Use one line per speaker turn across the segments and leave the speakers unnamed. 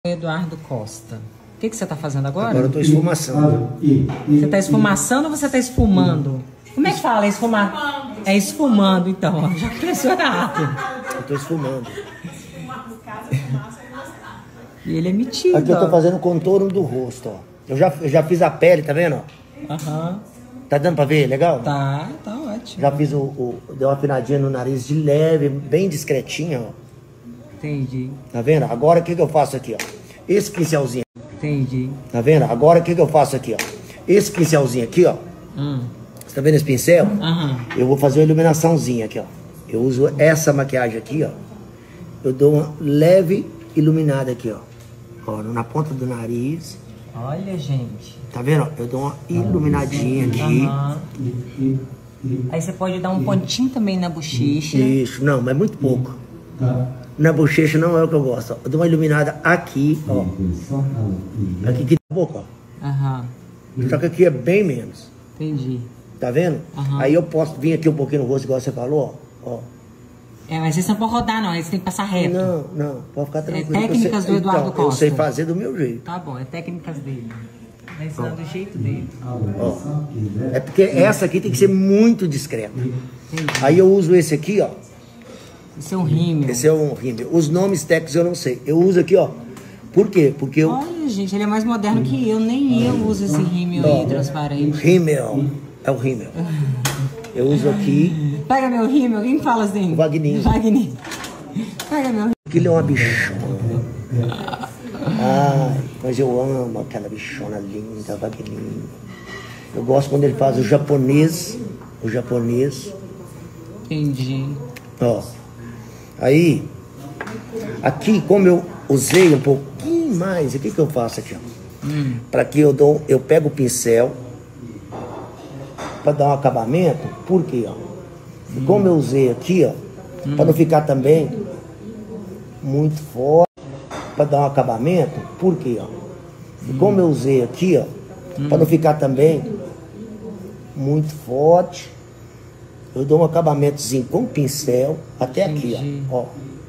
Eduardo Costa. O que você está fazendo agora?
Agora eu estou esfumaçando.
Você está esfumaçando ou você está esfumando? Como é que fala esfumar? É esfumando, então. Já começou errado.
Eu estou esfumando.
E ele é metido.
Aqui eu estou fazendo o contorno do rosto, ó. Eu já fiz a pele, tá vendo?
Aham.
Tá dando pra ver? Legal?
Tá ótimo.
Já fiz deu uma afinadinha no nariz de leve, bem discretinha, ó.
Tá
vendo? Agora o que eu faço aqui, ó? Esse pincelzinho.
Entendi.
Tá vendo? Agora o que eu faço aqui, ó? Esse pincelzinho aqui, ó. Você tá vendo esse pincel? Eu vou fazer uma iluminaçãozinha aqui, ó. Eu uso essa maquiagem aqui, ó. Eu dou uma leve iluminada aqui, ó. Ó, na ponta do nariz.
Olha, gente.
Tá vendo? Eu dou uma iluminadinha aqui.
Aí você pode dar um pontinho também na bochecha.
Isso, não, mas muito pouco. Na bochecha não é o que eu gosto, ó. Eu dou uma iluminada aqui, ó. Aqui na boca, ó. Só que aqui é bem menos.
Entendi.
Tá vendo? Aí eu posso vir aqui um pouquinho no rosto, igual você falou, ó.
É, mas você não pode rodar, não. Aí você tem que passar reto.
Não, pode ficar tranquilo.
É técnicas do Eduardo Costa.
Eu sei fazer do meu jeito.
Tá bom, é técnicas dele. Vai ensinar do jeito dele.
Ó. É porque essa aqui tem que ser muito discreta. Aí eu uso esse aqui, ó.
Esse é um rímel.
Esse é um rímel. Os nomes técnicos eu não sei. Eu uso aqui, ó. Por quê? Porque eu...
Olha, gente, ele é mais moderno que eu. Nem eu uso esse rímel aí, transparente.
Rímel. É o rímel. Eu uso aqui...
Pega meu rímel. Quem fala assim?
O Wagner.
Pega meu rímel.
Aquilo é uma bichona. Ai, mas eu amo aquela bichona linda, Wagner. Eu gosto quando ele faz o japonês.
Entendi.
Ó. Aí, aqui, como eu usei um pouquinho mais, o que eu faço aqui, ó? Para que eu pego o pincel para dar um acabamento. Por quê, ó? E como eu usei aqui, ó, para não ficar também muito forte, para dar um acabamento. Por quê, ó? E como eu usei aqui, ó, para não ficar também muito forte, eu dou um acabamentozinho com o pincel até aqui, ó.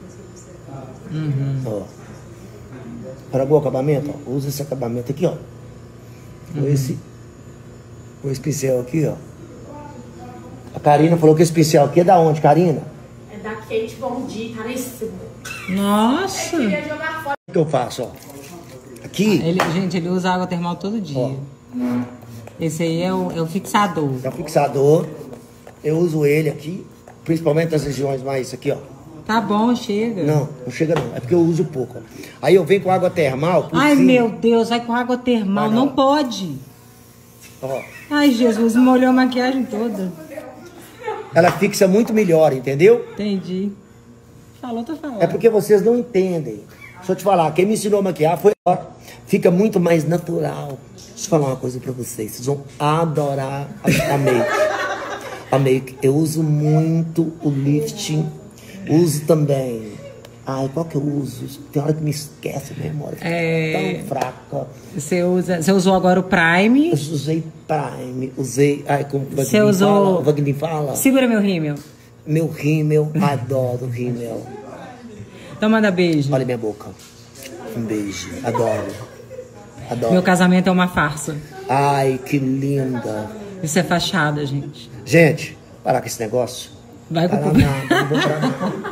Ó. Para o acabamento, ó, usa esse acabamento aqui, ó. Com esse pincel aqui, ó. A Karina falou que esse pincel aqui é da onde, Karina?
É da Kate Von D, caríssimo.
Nossa!
Eu queria jogar fora.
O que eu faço, ó? Aqui.
Gente, ele usa água termal todo dia.
Ó.
Esse aí é o fixador.
É o fixador. Eu uso ele aqui, principalmente nas regiões mais aqui, ó.
Tá bom, chega.
Não chega não. É porque eu uso pouco, ó. Aí eu venho com água termal.
Ai, meu Deus, vai com água termal. Não pode.
Ó.
Ai, Jesus, molhou a maquiagem toda.
Ela fixa muito melhor, entendeu?
Entendi. Falou, tô falando.
É porque vocês não entendem. Deixa eu te falar, quem me ensinou a maquiar foi ela. Fica muito mais natural. Deixa eu falar uma coisa pra vocês. Vocês vão adorar a make. A make. Eu uso muito o lifting. Uso também. Ai, qual que eu uso? Tem hora que me esquece a memória. Fica tão fraca.
Você usou agora o Prime?
Eu usei Prime. Usei. Ai, como
você usou.
O Wagner fala.
Segura meu rímel.
Meu rímel. Adoro rímel.
Então manda beijo.
Olha minha boca. Um beijo. Adoro.
Meu casamento é uma farsa.
Ai, que linda.
Isso é fachada, gente.
Gente, parar com esse negócio.
Vai com
nada, não vou parar nada.